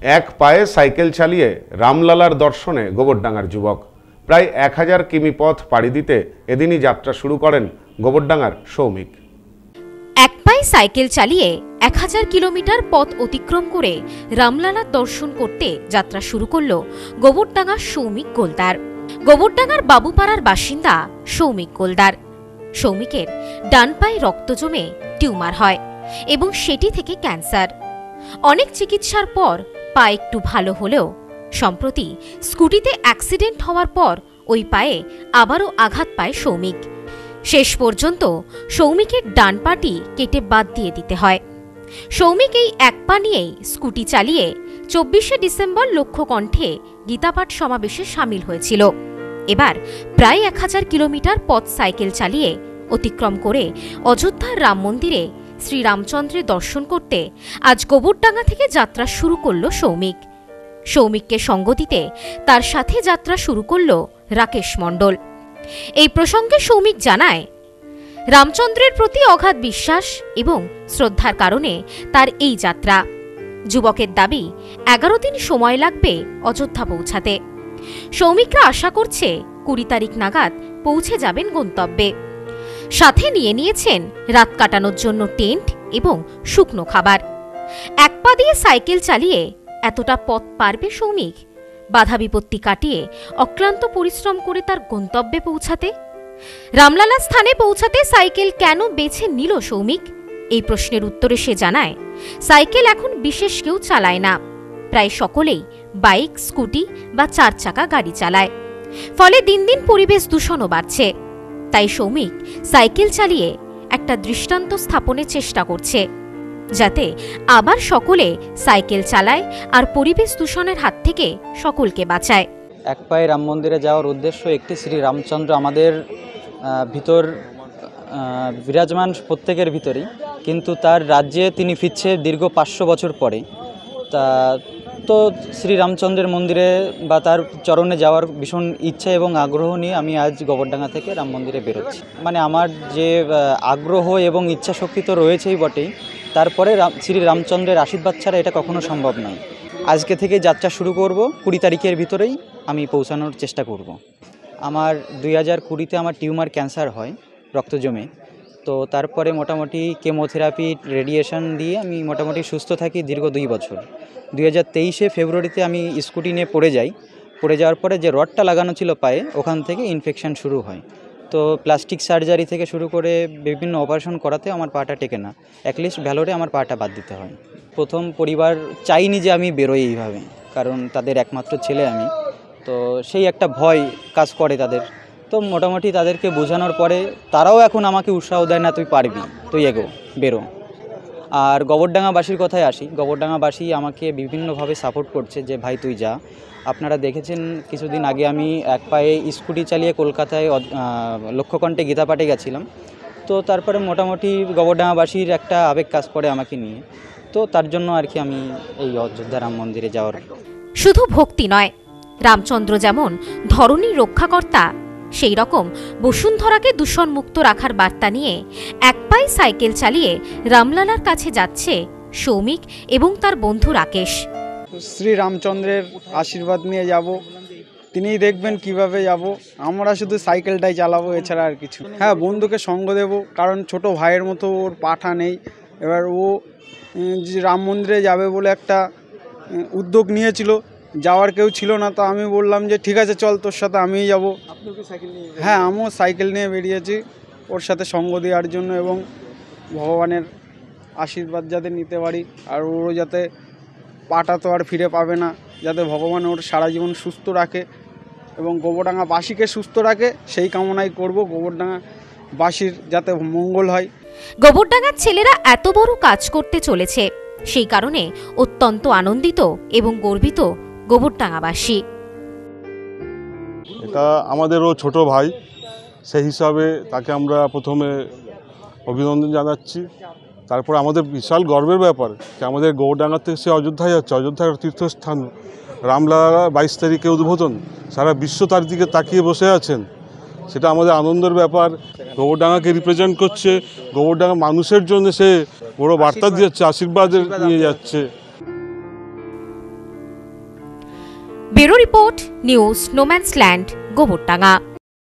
এক পায়ে সাইকেল চালিয়ে রামলালার দর্শনে গোবরডাঙ্গার যুবক। প্রায় 1000 কিমি পথ পাড়ি দিতে এদিনই যাত্রা শুরু করেন গোবরডাঙ্গার সৌমিক। এক পায়ে সাইকেল চালিয়ে 1000 কিলোমিটার পথ অতিক্রম করে রামলালার দর্শন করতে যাত্রা শুরু করল গোবরডাঙ্গার সৌমিক গোলদার। গোবরডাঙ্গার বাবুপাড়ার বাসিন্দা সৌমিক গোলদার। সৌমিকের ডান পায়ে রক্ত জমে টিউমার হয় এবং সেটি থেকে ক্যান্সার। অনেক চিকিৎসার পর পা একটু ভালো হলেও সম্প্রতি স্কুটিতে অ্যাক্সিডেন্ট হওয়ার পর ওই পায়ে আবারও আঘাত পায় সৌমিক। শেষ পর্যন্ত সৌমিকের ডান পাটি কেটে বাদ দিয়ে দিতে হয়। সৌমিক এই এক পা নিয়েই স্কুটি চালিয়ে 24শে ডিসেম্বর লক্ষ্যকণ্ঠে গীতাপাঠ সমাবেশে সামিল হয়েছিল। এবার প্রায় 1000 কিলোমিটার পথ সাইকেল চালিয়ে অতিক্রম করে অযোধ্যার রাম মন্দিরে শ্রীরামচন্দ্রের দর্শন করতে আজ গোবরডাঙ্গা থেকে যাত্রা শুরু করল সৌমিক। সৌমিককে সঙ্গ দিতে তার সাথে যাত্রা শুরু করল রাকেশ মণ্ডল। এই প্রসঙ্গে সৌমিক জানায়, রামচন্দ্রের প্রতি অগাধ বিশ্বাস এবং শ্রদ্ধার কারণে তার এই যাত্রা। যুবকের দাবি 11 দিন সময় লাগবে অযোধ্যা পৌঁছাতে। সৌমিকরা আশা করছে 20 তারিখ নাগাদ পৌঁছে যাবেন গন্তব্যে। সাথে নিয়ে নিয়েছেন রাত কাটানোর জন্য টেন্ট এবং শুকনো খাবার। এক পা দিয়ে সাইকেল চালিয়ে এতটা পথ পারবে সৌমিক? বাধা বিপত্তি কাটিয়ে অক্লান্ত পরিশ্রম করে তার গন্তব্যে পৌঁছাতে? রামলালা স্থানে পৌঁছাতে সাইকেল কেন বেছে নিল সৌমিক? এই প্রশ্নের উত্তরে সে জানায়, সাইকেল এখন বিশেষ কেউ চালায় না, প্রায় সকলেই বাইক, স্কুটি বা 4 চাকা গাড়ি চালায়। ফলে দিন দিন পরিবেশ দূষণও বাড়ছে। তাই সৌমিক সাইকেল চালিয়ে একটা দৃষ্টান্ত স্থাপনের চেষ্টা করছে, যাতে আবার সকলে সাইকেল চালায় আর পরিবেশ দূষণের হাত থেকে সকলকে বাঁচায়। এক পায়ে রাম মন্দিরে যাওয়ার উদ্দেশ্য একটি, শ্রী রামচন্দ্র আমাদের ভিতর বিরাজমান প্রত্যেকের ভিতরেই, কিন্তু তার রাজ্যে তিনি ফিরছে দীর্ঘ 500 বছর পরে। তো শ্রী রামচন্দ্রের মন্দিরে বা তার চরণে যাওয়ার ভীষণ ইচ্ছা এবং আগ্রহ নিয়ে আমি আজ গোবরডাঙ্গা থেকে রাম মন্দিরে বেরোচ্ছি। মানে আমার যে আগ্রহ এবং ইচ্ছা শক্তি তো রয়েছেই বটেই, তারপরে শ্রী রামচন্দ্রের আশীর্বাদ ছাড়া এটা কখনো সম্ভব নয়। আজকে থেকে যাত্রা শুরু করব, 20 তারিখের ভিতরেই আমি পৌঁছানোর চেষ্টা করব। আমার 2020-তে আমার টিউমার ক্যান্সার হয়, রক্ত জমে। তো তারপরে মোটামুটি কেমোথেরাপি, রেডিয়েশন দিয়ে আমি মোটামুটি সুস্থ থাকি দীর্ঘ 2 বছর। 2023-এ ফেব্রুয়ারিতে আমি স্কুটি নিয়ে পড়ে যাই। পড়ে যাওয়ার পরে যে রডটা লাগানো ছিল পায়ে, ওখান থেকে ইনফেকশন শুরু হয়। তো প্লাস্টিক সার্জারি থেকে শুরু করে বিভিন্ন অপারেশন করাতে আমার পাটা টেকে না, অ্যাটলিস্ট ভ্যালোরে আমার পাটা বাদ দিতে হয়। প্রথম পরিবার চাইনি যে আমি বেরোই এইভাবে, কারণ তাদের একমাত্র ছেলে আমি, তো সেই একটা ভয় কাজ করে তাদের। তো মোটামুটি তাদেরকে বোঝানোর পরে তারাও এখন আমাকে উৎসাহ দেয়, না তুই পারবি, তুই এগো, বেরো। আর গোবরডাঙ্গাবাসীর কথায় আসি, গোবরডাঙ্গাবাসী আমাকে বিভিন্নভাবে সাপোর্ট করছে যে ভাই তুই যা। আপনারা দেখেছেন কিছুদিন আগে আমি এক পায়ে স্কুটি চালিয়ে কলকাতায় লক্ষ্যকণ্ঠে গীতাপাঠে গেছিলাম। তো তারপরে মোটামুটি গোবরডাঙ্গাবাসীর একটা আবেগ কাজ করে আমাকে নিয়ে। তো তার জন্য আর কি আমি এই অযোধ্যা রাম মন্দিরে যাওয়ার। শুধু ভক্তি নয়, রামচন্দ্র যেমন ধরণীর রক্ষাকর্তা, সেই রকম বসুন্ধরাকে দূষণমুক্ত রাখার বার্তা নিয়ে এক পায়ে সাইকেল চালিয়ে রামলালার কাছে যাচ্ছে সৌমিক এবং তার বন্ধু রাকেশ। শ্রী রামচন্দ্রের আশীর্বাদ নিয়ে যাব, তিনিই দেখবেন কিভাবে যাব। আমরা শুধু সাইকেলটাই চালাবো, এছাড়া আর কিছু। হ্যাঁ, বন্ধুকে সঙ্গ দেব, কারণ ছোট ভাইয়ের মতো ওর পাঠা নেই। এবার ও যে রাম মন্দিরে যাবে বলে একটা উদ্যোগ নিয়েছিল, যাওয়ার কেউ ছিল না, তো আমি বললাম যে ঠিক আছে চল, তোর সাথে আমিই যাবো। হ্যাঁ, আমিও সাইকেল নিয়ে বেরিয়েছি ওর সাথে সঙ্গ দেওয়ার জন্য, এবং ভগবানের আশীর্বাদ যাতে নিতে পারি, আর ওরও যাতে পাটা তো আর ফিরে পাবে না, যাতে ভগবান ওর সারা জীবন সুস্থ রাখে এবং গোবরডাঙ্গাবাসীকে সুস্থ রাখে, সেই কামনাই করব। গোবরডাঙ্গাবাসীর যাতে মঙ্গল হয়। গোবরডাঙ্গার ছেলেরা এত বড় কাজ করতে চলেছে, সেই কারণে অত্যন্ত আনন্দিত এবং গর্বিত গোবরডাঙ্গাবাসী। এটা আমাদেরও ছোট ভাই, সেই হিসাবে তাকে আমরা প্রথমে অভিনন্দন জানাচ্ছি। তারপর আমাদের বিশাল গর্বের ব্যাপার যে আমাদের গোবরডাঙ্গা থেকে সে অযোধ্যায় যাচ্ছে। অযোধ্যার তীর্থস্থান রামলালা 22 তারিখে উদ্বোধন, সারা বিশ্ব তার দিকে তাকিয়ে বসে আছেন, সেটা আমাদের আনন্দের ব্যাপার। গোবরডাঙ্গাকে রিপ্রেজেন্ট করছে, গোবরডাঙ্গা মানুষের জন্য সে বড় বার্তা দিচ্ছে, আশীর্বাদ নিয়ে যাচ্ছে। Bureau report, news no man's land, Gobardanga.